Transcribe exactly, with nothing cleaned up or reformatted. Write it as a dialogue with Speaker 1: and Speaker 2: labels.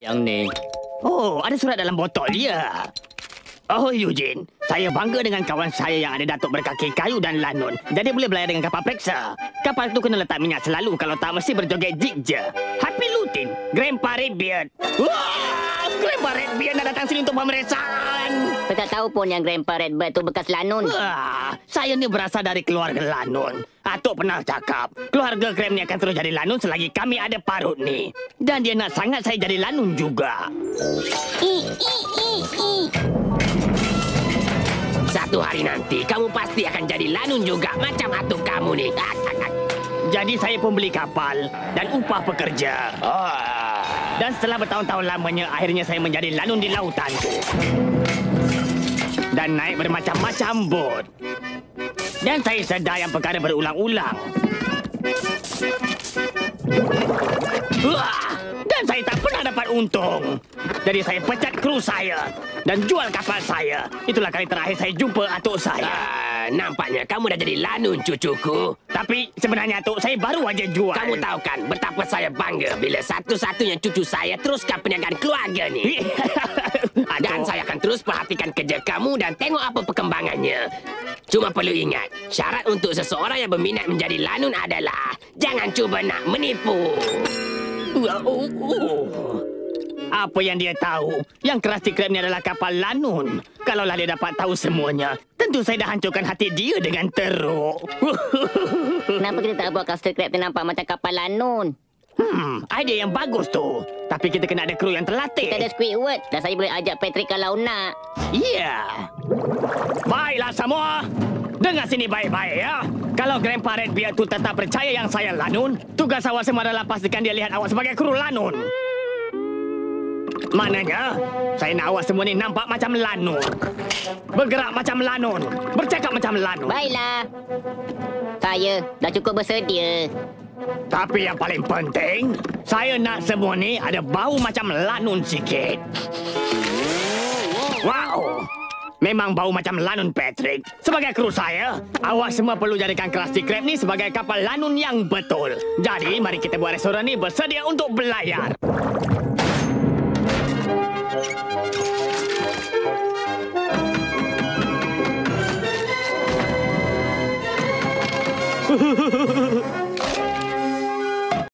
Speaker 1: Yang ni.
Speaker 2: Oh, ada surat dalam botol, ya. Oh, Eugene. Saya bangga dengan kawan saya yang ada datuk berkaki kayu dan lanun. Jadi boleh belayar dengan kapal periksa. Kapal tu kena letak minyak selalu. Kalau tak, mesti berjoget jig je. Happy Lutin. Grandpa Redbeard. Wah! Grandpa Redbeard nak datang sini untuk pemeriksaan.
Speaker 3: Saya tak tahu pun yang Grandpa Redbeard tu bekas lanun.
Speaker 2: Wah, saya ni berasal dari keluarga lanun. Atuk pernah cakap, keluarga Graham ni akan terus jadi lanun selagi kami ada parut ni. Dan dia nak sangat saya jadi lanun juga.
Speaker 3: I, i, i, i.
Speaker 4: Satu hari nanti, kamu pasti akan jadi lanun juga macam atuk kamu ni.
Speaker 2: Jadi saya pun beli kapal dan upah pekerja. Oh. Dan setelah bertahun-tahun lamanya, akhirnya saya menjadi lanun di lautan tu. Dan naik bermacam-macam bot. Dan saya sedar yang perkara berulang-ulang. Wah! Dan saya tak pernah dapat untung. Jadi saya pecat kru saya dan jual kapal saya. Itulah kali terakhir saya jumpa atuk saya.
Speaker 4: Ah, nampaknya kamu dah jadi lanun, cucuku.
Speaker 2: Tapi sebenarnya atuk saya baru aja jual.
Speaker 4: Kamu tahu kan betapa saya bangga bila satu-satunya cucu saya teruskan perniagaan keluarga ni. Dan saya akan terus perhatikan kerja kamu dan tengok apa perkembangannya. Cuma perlu ingat, syarat untuk seseorang yang berminat menjadi lanun adalah jangan cuba nak menipu.
Speaker 2: Uh, uh, uh. Apa yang dia tahu? Yang Krusty Krab ni adalah kapal lanun. Kalaulah dia dapat tahu semuanya, tentu saya dah hancurkan hati dia dengan teruk.
Speaker 3: Kenapa kita tak buat Krusty Krab tu nampak macam kapal lanun?
Speaker 2: Hmm, idea yang bagus tu. Tapi kita kena ada kru yang terlatih.
Speaker 3: Kita ada Squidward dan saya boleh ajak Patrick kalau nak.
Speaker 2: Ya. Yeah. Baiklah semua. Dengar sini baik-baik ya. Kalau Grandpa Redbeard tu tetap percaya yang saya lanun, tugas awak semua adalah pastikan dia lihat awak sebagai kru lanun. Maknanya, saya nak awak semua ni nampak macam lanun. Bergerak macam lanun. Bercakap macam lanun.
Speaker 3: Baiklah. Saya dah cukup bersedia.
Speaker 2: Tapi yang paling penting, saya nak semua ni ada bau macam lanun sikit. Wow! Memang bau macam lanun, Patrick. Sebagai kru saya, awak semua perlu jadikan Krusty Krab ni sebagai kapal lanun yang betul. Jadi, mari kita buat restoran ni bersedia untuk berlayar.